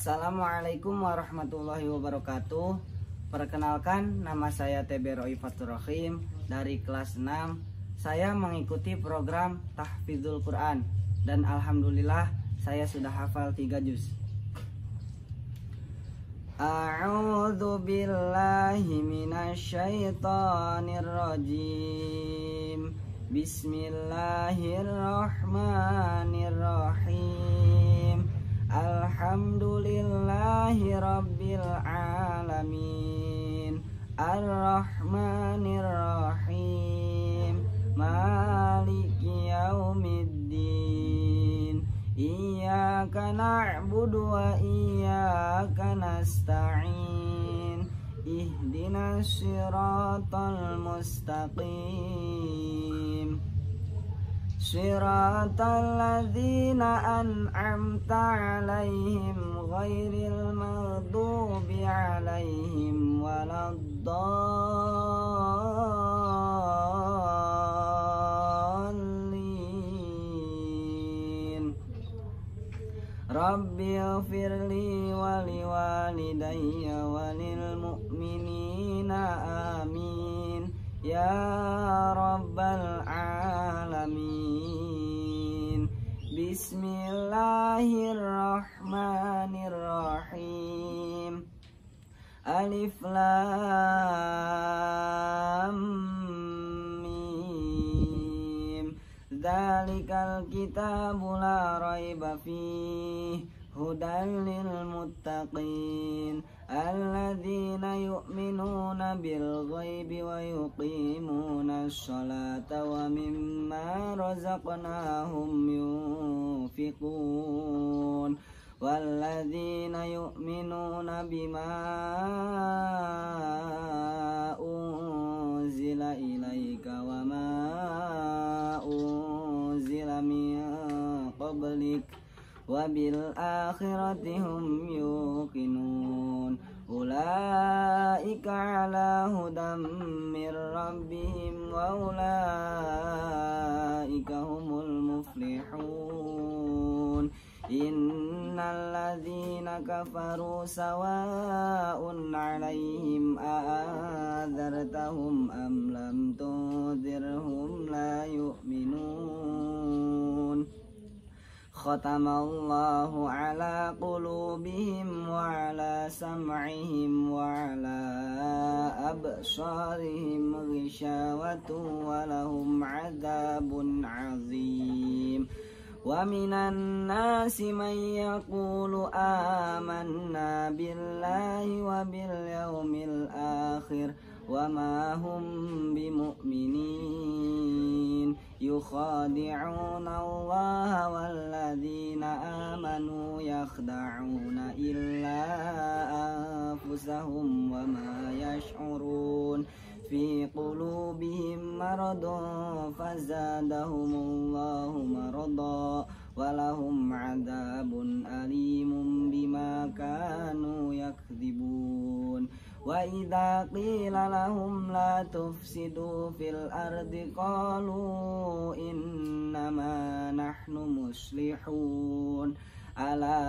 Assalamualaikum warahmatullahi wabarakatuh. Perkenalkan, nama saya TB Roy Fatur Rahim dari kelas 6. Saya mengikuti program Tahfidzul Quran dan alhamdulillah saya sudah hafal 3 juz. A'udzu billahi minasyaitonir rajim. Bismillahirrahmanirrahim. Alhamdulillahi rabbil alamin. Ar-Rahmanir Rahim. Maliki yaumiddin. Iyyaka na'budu wa iyyaka nasta'in. Ihdinas siratal mustaqim. Siratal ladzina an'amta 'alaihim ghairil maghdubi 'alaihim waladdallin. Rabbi ighfirli wa liwalidayya wa lil mu'minina amin ya rabbal alamin. Bismillahirrahmanirrahim. Alif lam mim. Dzalikal kitabu la raiba fihi hudan lil muttaqin alladzina yu'minuna bil ghaibi wa yuqimuna sholata wa mimma razaqnahum yunfiqun walladzina yu'minuna bima unzila ilaika wa ma unzila min qablik wabil akhirati hum yuqinun ulaika ala hudam mir rabbihim wa ulaika humul muflihun. Innal ladzina kafaru sawa'un 'alaihim a'adzartahum am lam tunzirhum la yu'minun. Khatamallahu ala qulubihim wa ala sam'ihim wa ala absarihim ghishawatu wa lahum 'adzabun 'azim. Wa minan nasi man yaqulu amanna billahi wa bil yaumil akhir wa ma hum bimu'minin. Yukhadi'una Allah walladzina amanu yakhda'una illa anfusahum wa ma yash'urun. Fi qulubihim maradun fazadahumullahu marada walahum 'adzabun alimun bima kanu yakdzibun. Wa idza qila lahum la tufsidu fil ardi qalu innama nahnu muslihun ala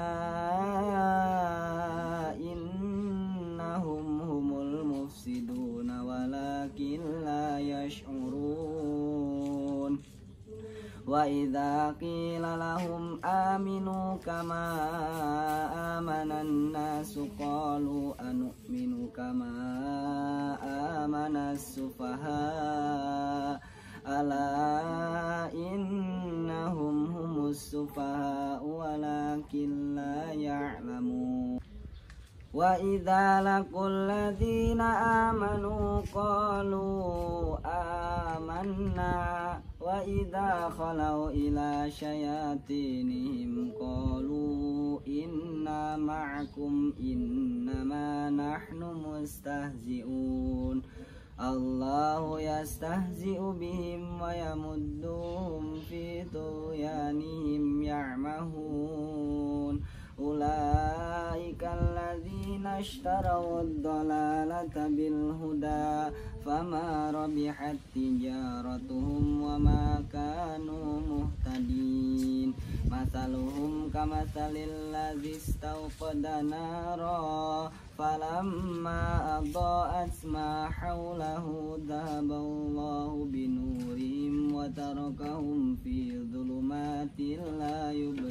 innahum humul mufsiduna walakin la yash'urun. Wa idza qila lahum aminu kama amanan nasu qalu anu'minu kama amanas sufaha ala innahum humus sufaha walakin la ya'lamun. Wa idza laqul ladzina amanu qalu amanna wa idza khalau ila syayatinihim qalu inna ma'akum innama nahnu mustahzi'un. Allahu yastahzi'u bihim wa yamudduhum fi tughyanihim ya'mahun. أولئك الذين اشتروا الضلالة بالهدى فما ربحت تجارتهم وما كانوا مهتدين مثلهم كمثل الذي استوقد نارا فلما أضاءت ما حوله ذهب الله بنورهم وتركهم في ظلمات لا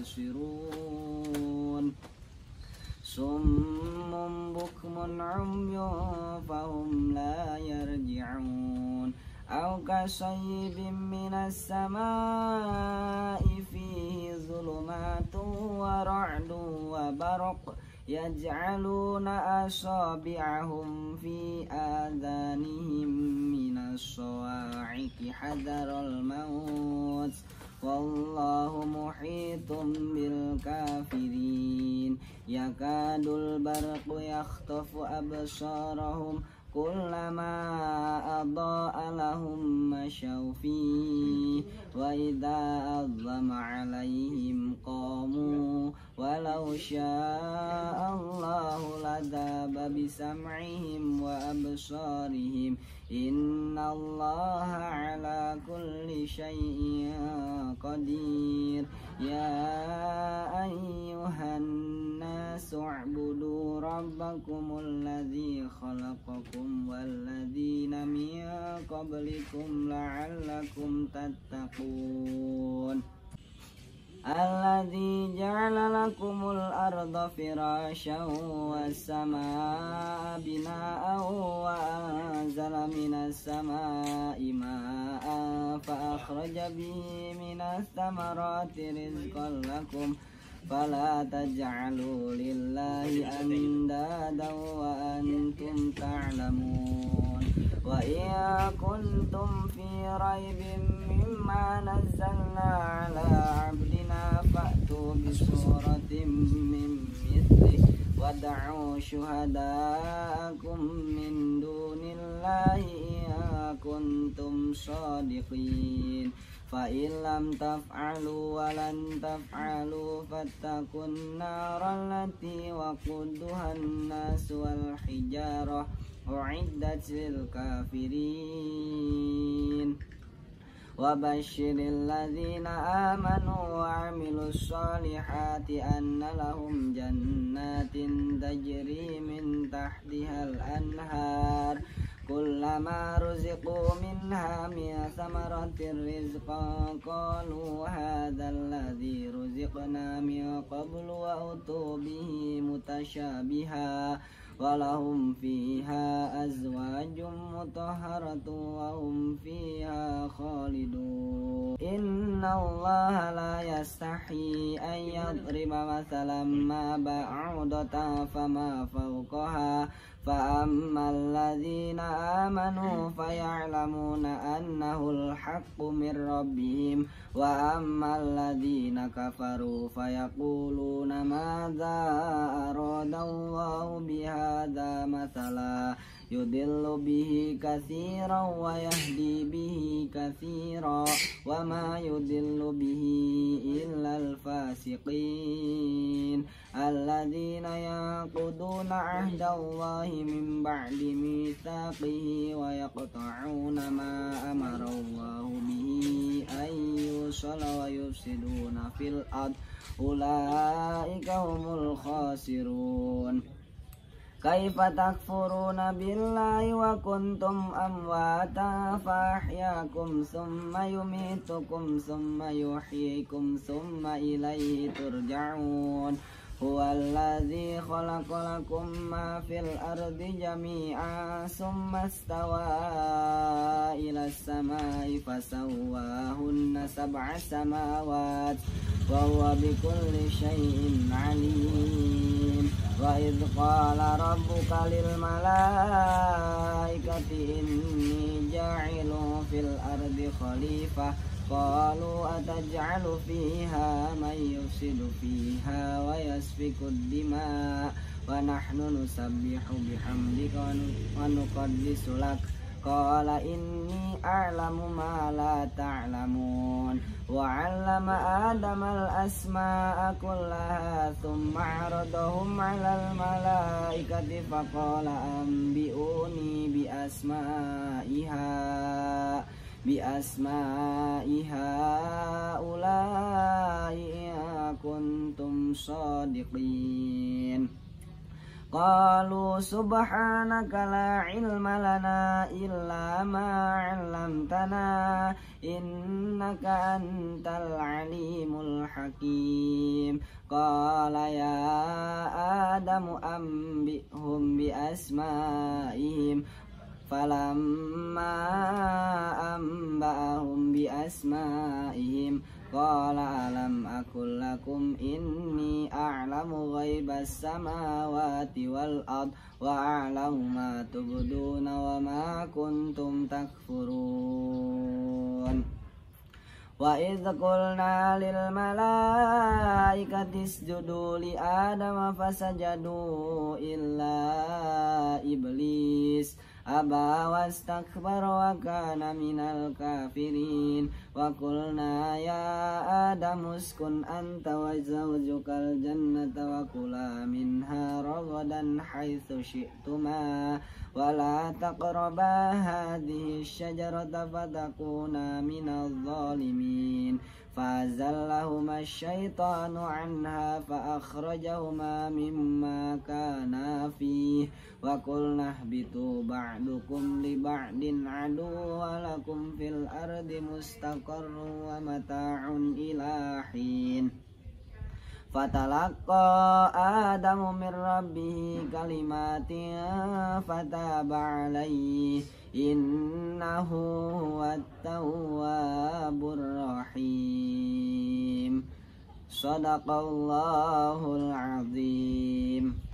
يبصرون صم بكم عمي فهم لا يرجعون أو كصيب من السماء فيه ظلمات ورعد وبرق يجعلون أصابعهم في آذانهم من الصواعق حذر الموت والله محيط بالكافرين يكاد البرق يخطف أبصارهم كلما أضاء لهم مشوا فيه وإذا أظلم عليهم قاموا ولو شاء الله لذهب بسمعهم وأبصارهم إن الله على كل شيء قدير يا أيها الناس اعبدوا ربكم الذي خلقكم والذين من قبلكم لعلكم تتقون الذي جعل لكم الأرض فراشا والسماء بناء وأنزل من السماء ماء فأخرج به من الثمرات رزقا لكم فلا تجعلوا لله أندادا وأنتم تعلمون وإن كنتم في ريب مما نزلنا على عبدنا فأتوا بسورة من مثله وادعوا شهداءكم من دون الله إن كنتم صادقين فإن لم تفعلوا ولن تفعلوا فاتقوا النار التي وقودها الناس والحجارة أعدت للكافرين وبشر الذين آمنوا وعملوا الصالحات أن لهم جنات تجري من تحتها الأنهار كلما رزقوا منها من ثمرة رزقا قالوا هذا الذي رزقنا من قبل وأتوا به متشابها ولهم فيها أزواج مطهرة وهم فيها خالدون إن الله لا يستحيي أن يضرب مثلا ما بعوضة فما فوقها فأما الذين آمنوا فيعلمون أنه الحق من ربهم وأما الذين كفروا فيقولون ماذا أراد الله بهذا مثلا يضل به كثيرا ويهدي به كثيرا وما يضل به إلا الفاسقين الذين ينقضون عهد الله من بعد ميثاقه ويقطعون ما أمر الله به أن يوصل ويفسدون في الأرض أولئك هم الخاسرون كيف تكفرون بالله وكنتم أمواتا فأحياكم ثم يميتكم ثم يحييكم ثم إليه ترجعون هو الذي خلق لكم ما في الأرض جميعا ثم استوى إلى السماء فسواهن 7 سماوات وهو بكل شيء عليم وإذ قال ربك للملائكة إني جاعل في الأرض خليفة قالوا أتجعل فيها من يفسد فيها ويسفك الدماء ونحن نسبح بحمدك ونقدس لك qala inni a'lamu ma la ta'lamun wa 'allama Adama al-asma'a kullaha thumma 'aradahum 'alal malaikati faqala anbi'uni bi asma'iha ulai in kuntum shadiqin. Qalu subhanaka la ilma lana illa ma 'allamtana innaka antal alimul hakim. Qala ya Adamu ambihum bi asma'ihim falamma amba'ahum bi asma'ihim qala alam aqul lakum inni a'lamu ghaibas samawati wal ard wa a'lamu ma tubduna wa ma kuntum takfurun. Wa idh qulna lil malaikati isjudu li Adama fasajadu illa iblis aba wastakbara wa kana minal kafirin. Wa qulna ya Adamu uskun anta wa zawjukal jannata wa kula minha ragadan haitsu syi'tuma wa la taqraba hadhihi syajarata fatakuna minadh dhalimin. Fazallahuma asyaitanu anha fa akhrajahuma mimma kana fihi wa qulna ihbitu ba'dukum li ba'din adu wa lakum fil ardi mustaqarrun wa mata'un ila hin. Fatalaqa Adamu min rabbihi kalimatin fataba alaihi innahu huwat tawwabur rahim. Shadaqallahul azim.